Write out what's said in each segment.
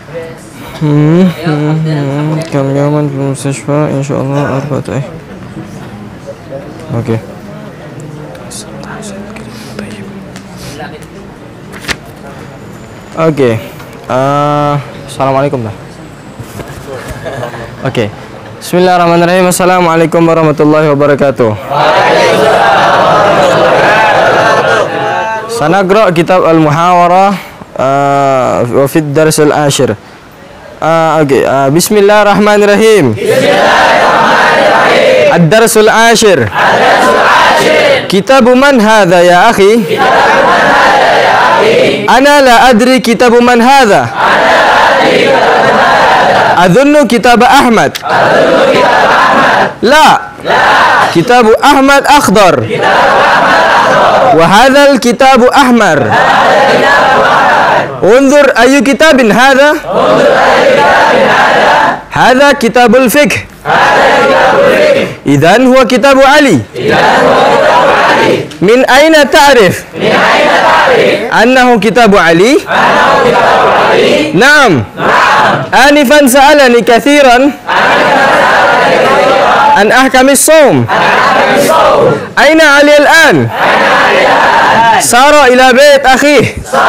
كم يوما في المستشفى؟ إن شاء الله 4 أيام. Okey. Okey. Assalamualaikum dah. Okey. Bismillahirrahmanirrahim. Assalamualaikum warahmatullahi wabarakatuh. Sanaqra kitab Al-Muhawarah wa fi ad-dars al-ashir. Okey. Bismillahirrahmanirrahim. Bismillahirrahmanirrahim. Ad-dars al-ashir. Kitab man hadha ya akhi? Ana la adri kitab man hadha. Adhunnu kitab Ahmad. La. Kitab Ahmad akhdar. Wa hadha al-kitab ahmar. Unzur ayu kitabin hadha? Hadha kitabul fiqh. Idhan huwa kitabu Ali. Min aina ta'rif? Annahu kitabu Ali? Naam. Anifan sa'alani kathiran an ahkamis sawm. Aina Ali al-an? Sara ila bait akhih.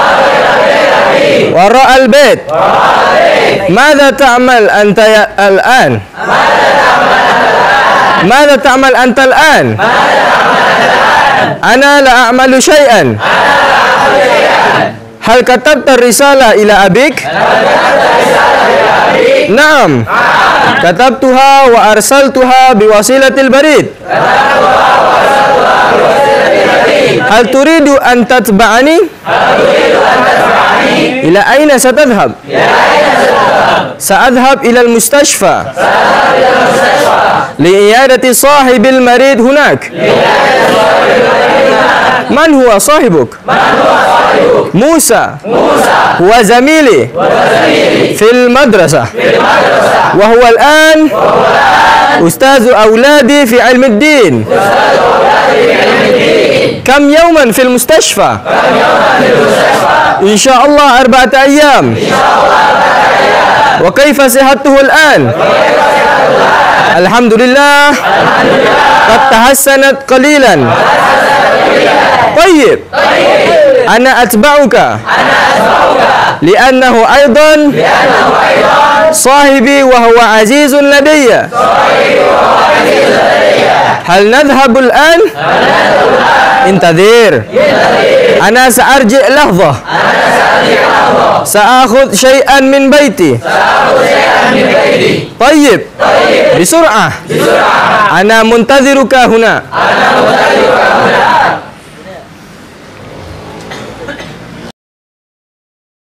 Wara al-bait. Madha ta'mal anta al-an? Madha ta'mal anta al-an? Ana la a'malu shay'an. Hal katabta risala ila abik? Naam. Katabtuha wa arsaltuha biwasilatil barid. Hal turidu an tatba'ani? Ila aina satadhhab? Sa'adhhab ila al-mustashfa. Li'iyadati sahibil marid hunak. Man huwa sahibuk? Musa. Huwa zamili fil madrasah. Wa huwa al-an ustazu awladi fi ilmi ad-din. Kam yawman fil mustashfa? Insyaallah 4 ayyam. Wa kaifa sihhatuhu al-an? Alhamdulillah. Qad tahassanat qalilan. Tayyib. Ana atba'uka. Li'annahu aidan sahibi wa huwa azizun ladayya. Hal nadhhabu al-an? Intadhir. Ana sa'arji' lahzah. Sa'akhudh shay'an min baiti. Tayyib. Bisur'ah. Ana muntadhiruka huna.